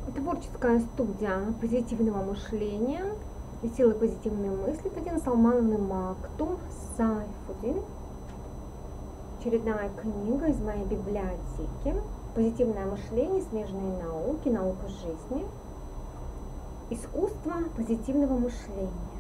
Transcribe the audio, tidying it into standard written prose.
Творческая студия позитивного мышления и силы позитивной мысли Татьяна Салмановна Мактум Сайфудин. Очередная книга из моей библиотеки. Позитивное мышление, смежные науки, наука жизни. Искусство позитивного мышления.